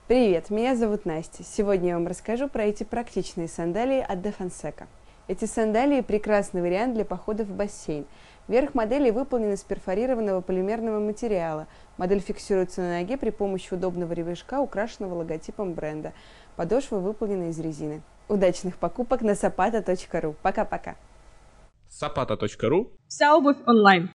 Привет, меня зовут Настя. Сегодня я вам расскажу про эти практичные сандалии от De Fonseca. Эти сандалии – прекрасный вариант для похода в бассейн. Верх модели выполнен из перфорированного полимерного материала. Модель фиксируется на ноге при помощи удобного ремешка, украшенного логотипом бренда. Подошва выполнена из резины. Удачных покупок на zapata.ru. Пока-пока. Zapata.ru. Вся обувь онлайн.